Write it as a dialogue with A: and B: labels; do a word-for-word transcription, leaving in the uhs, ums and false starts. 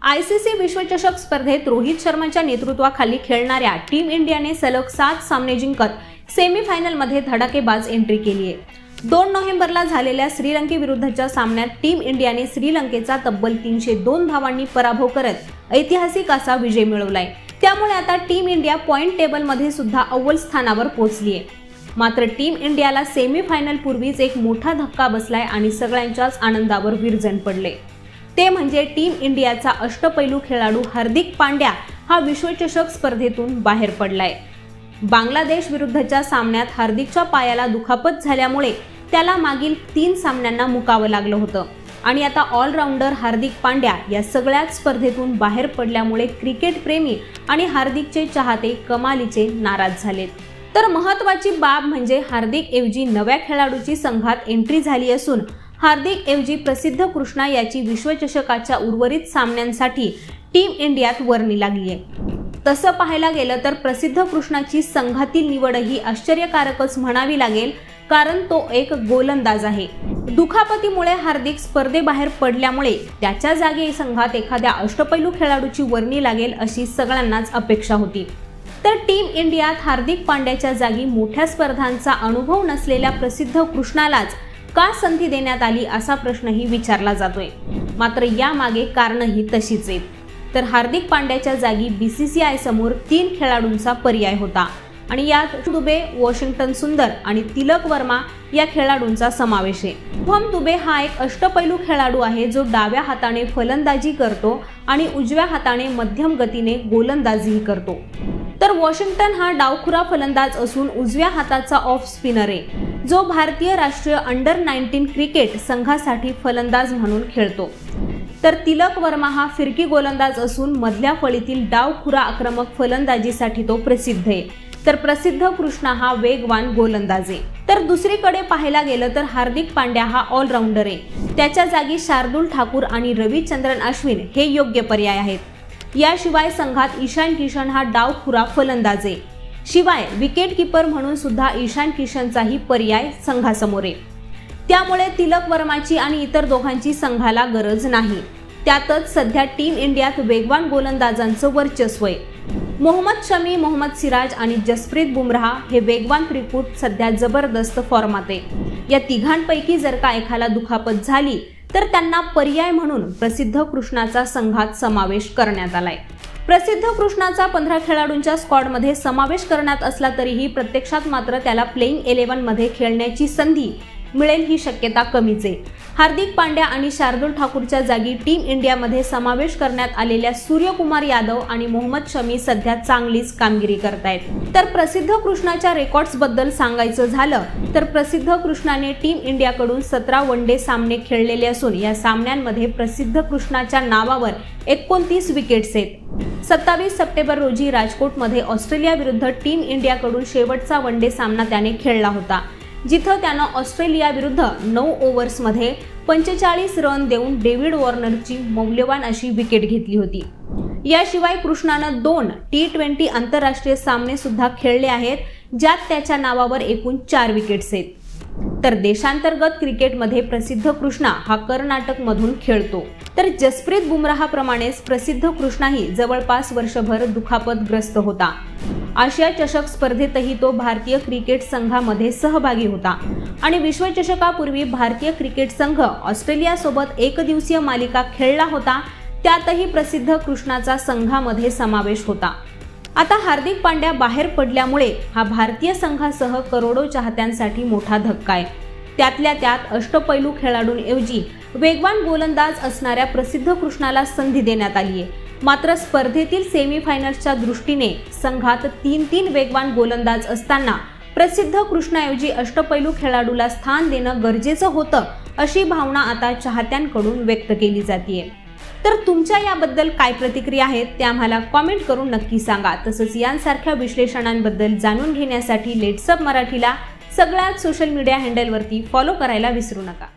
A: ICC विश्वचषक स्पर्धेत रोहित शर्माच्या नेतृत्वाखाली खेळणाऱ्या टीम इंडियाने सलग सात सामने जिंकत सेमीफायनलमध्ये धडाकेबाज एंट्री केली आहे। दोन नोव्हेंबरला झालेल्या श्रीलंकेविरुद्धच्या सामन्यात टीम इंडियाने श्रीलंकेचा तब्बल तीनशे दोन धावांनी पराभव करत ऐतिहासिक असा विजय मिळवलाय। त्यामुळे आता टीम इंडिया पॉइंट टेबलमध्ये सुद्धा अव्वल स्थानावर पोहोचली आहे। मात्र टीम इंडियाला सेमीफायनल पूर्वीच एक मोठा धक्का बसलाय आणि सगळ्यांच्याच आनंदावर विरजण पडले। ते म्हणजे टीम इंडियाचा अष्टपैलू खेळाडू हार्दिक पांड्या हा विश्वचषक स्पर्धेतून बाहेर पडलाय। बांगलादेश विरुद्धच्या सामन्यात हार्दिकच्या पायाला दुखापत झाल्यामुळे त्याला मागील तीन सामन्यांना मुकावं लागलं होतं आणि आता ऑलराऊंडर हार्दिक पांड्या या सगळ्याच स्पर्धेतून बाहेर पडल्यामुळे क्रिकेट प्रेमी आणि हार्दिकचे चाहते कमालीचे नाराज झालेत। तर महत्त्वाची बाब म्हणजे हार्दिक ऐवजी नव्या खेळाडूची संघात एंट्री झाली असून हार्दिक ऐवजी प्रसिद्ध कृष्णा याची विश्वचषकाच्या उर्वरित सामन्यांसाठी टीम इंडियात वर्णी लागली आहे। तसं पाहायला गेलं तर प्रसिद्ध कृष्णाची संघातील निवड ही आश्चर्यकारकच म्हणावी लागेल, कारण तो एक गोलंदाज आहे। दुखापतीमुळे हार्दिक स्पर्धेबाहेर पडल्यामुळे त्याच्या जागी संघात एखाद्या अष्टपैलू खेळाडूची वर्णी लागेल अशी सगळ्यांनाच अपेक्षा होती। तर टीम इंडियात हार्दिक पांड्याच्या जागी मोठ्या स्पर्धांचा अनुभव नसलेल्या प्रसिद्ध कृष्णालाच का संधी देण्यात आली असा प्रश्नही विचारला जातोय। मात्र यामागे कारणही तशीच आहेत। तर हार्दिक पांड्याच्या जागी बीसीसीआय समोर तीन खेळाडूंचा पर्याय होता आणि यात दुबे, वॉशिंग्टन सुंदर आणि तिलक वर्मा या खेळाडूंचा समावेश आहे। शुभम दुबे हा एक अष्टपैलू खेळाडू आहे जो डाव्या हाताने फलंदाजी करतो आणि उजव्या हाताने मध्यम गतीने गोलंदाजीही करतो। तर वॉशिंग्टन हा डावखुरा फलंदाज असून उजव्या हाताचा ऑफ स्पिनर आहे जो भारतीय राष्ट्रीय अंडर नाईन्टीन क्रिकेट संघासाठी फलंदाज म्हणून खेळतो। तर तिलक वर्मा हा फिरकी गोलंदाज असून मधल्या फळीतील डावखुरा आक्रमक फलंदाजीसाठी तो प्रसिद्ध आहे। तर प्रसिद्ध कृष्णा हा वेगवान गोलंदाज आहे। तर दुसरीकडे पाहायला गेलं तर हार्दिक पांड्या हा ऑलराऊंडर आहे। त्याच्या जागी शार्दुल ठाकूर आणि रविचंद्रन अश्विन हे योग्य पर्याय आहेत। याशिवाय संघात ईशान किशन हा डावखुरा फलंदाज आहे। शिवाय विकेट कीपर म्हणून सुद्धा ईशान किशनचाही पर्याय संघासमोर आहे। त्यामुळे तिलक वर्माची आणि इतर दोघांची संघाला गरज नाही। त्यातच सध्या टीम इंडियात वेगवान गोलंदाजांचं वर्चस्व आहे। मोहम्मद शमी, मोहम्मद सिराज आणि जसप्रीत बुमराह हे वेगवान त्रिकूट सध्या जबरदस्त फॉर्मात आहे। या तिघांपैकी जर का एखाला दुखापत झाली तर त्यांना पर्याय म्हणून प्रसिद्ध कृष्णाचा संघात समावेश करण्यात आलाय। प्रसिद्ध कृष्णाचा पंधरा खेळाडूंच्या स्क्वॉडमध्ये समावेश करण्यात असला तरीही प्रत्यक्षात मात्र त्याला प्लेइंग इलेव्हन मध्ये खेळण्याची संधी मिळेल ही शक्यता कमीच आहे। हार्दिक पांड्या आणि शार्दुल ठाकूरच्या जागी टीम इंडियामध्ये समावेश करण्यात आलेल्या सूर्यकुमार यादव आणि मोहम्मद शमी सध्या चांगलीच कामगिरी करतायत। तर प्रसिद्ध कृष्णाच्या रेकॉर्ड्स बद्दल सांगायचं झालं तर प्रसिद्ध कृष्णाने टीम इंडियाकडून सतरा वनडे सामने खेळलेले असून या सामन्यांमध्ये प्रसिद्ध कृष्णाच्या नावावर एकोणतीस विकेट्स आहेत। सत्तावीस सप्टेंबर रोजी राजकोटमध्ये ऑस्ट्रेलिया विरुद्ध टीम इंडियाकडून शेवटचा वनडे सामना त्याने खेळला होता, जिथं त्यानं ऑस्ट्रेलिया विरुद्ध नऊ ओव्हर्समध्ये पंचेचाळीस रन देऊन डेव्हिड वॉर्नरची मौल्यवान अशी विकेट घेतली होती। याशिवाय कृष्णानं दोन टी ट्वेंटी आंतरराष्ट्रीय सामने सुद्धा खेळले आहेत, ज्यात त्याच्या नावावर एकूण चार विकेट्स आहेत। तर देशांतर्गत क्रिकेटमध्ये प्रसिद्ध कृष्णा हा कर्नाटक मधून खेळतो। तर जसप्रीत बुमराहप्रमाणेच प्रसिद्ध कृष्णाही जवळपास वर्षभर दुखापतग्रस्त होता। आशिया चषक स्पर्धेतही तो भारतीय क्रिकेट संघामध्ये सहभागी होता आणि विश्वचषकापूर्वी भारतीय क्रिकेट संघ ऑस्ट्रेलियासोबत एकदिवसीय मालिका खेळला होता, त्यातही प्रसिद्ध कृष्णाचा संघामध्ये समावेश होता। आता हार्दिक पांड्या बाहेर पडल्यामुळे हा भारतीय संघासह करोडो चाहत्यांसाठी मोठा धक्का आहे। त्यातल्या त्यात अष्टपैलू खेळाडूंऐवजी वेगवान गोलंदाज असणाऱ्या प्रसिद्ध कृष्णाला संधी देण्यात आली आहे। मात्र स्पर्धेतील सेमीफायनल्सच्या दृष्टीने संघात तीन तीन वेगवान गोलंदाज असताना प्रसिद्ध कृष्णाऐवजी अष्टपैलू खेळाडूला स्थान देणं गरजेचं होतं, अशी भावना आता चाहत्यांकडून व्यक्त केली जाते। तर तुमच्या याबद्दल काय प्रतिक्रिया आहेत ते आम्हाला कॉमेंट करून नक्की सांगा। तसंच यांसारख्या विश्लेषणांबद्दल जाणून घेण्यासाठी लेट्सअप मराठीला सगळ्याच सोशल मीडिया हँडलवरती फॉलो करायला विसरू नका।